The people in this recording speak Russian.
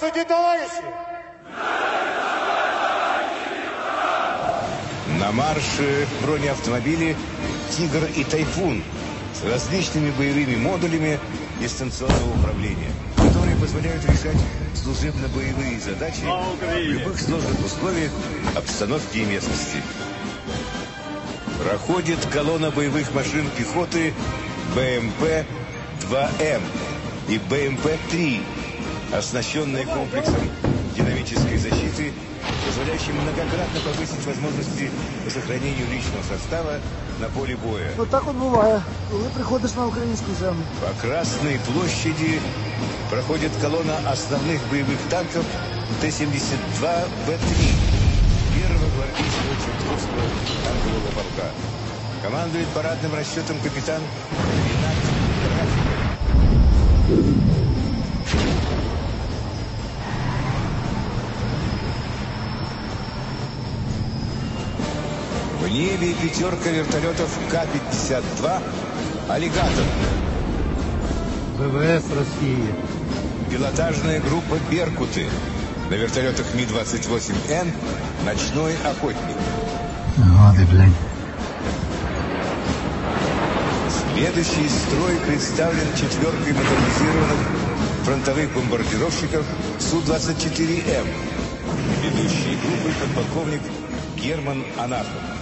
Здравствуйте, товарищи! На марше бронеавтомобили «Тигр» и «Тайфун» с различными боевыми модулями дистанционного управления, которые позволяют решать служебно-боевые задачи в любых сложных условиях обстановки и местности. Проходит колонна боевых машин пехоты БМП-2М и БМП-3, оснащенные комплексом динамической защиты, позволяющим многократно повысить возможности по сохранению личного состава на поле боя. Вот так вот бывает, коли приходиш на українську землю. По Красной площади проходит колонна основных боевых танков Т-72Б3 первого гвардейского Чертковского танкового полка. Командует парадным расчетом капитан Ренат Рафиков. В небе пятерка вертолетов К-52 «Аллигатор». ВВС России. Пилотажная группа «Беркуты». На вертолетах Ми-28Н «Ночной охотник». Гады, блядь. Следующий строй представлен четверкой моторизированных фронтовых бомбардировщиков Су-24М. Ведущий группы подполковник Герман Анафов.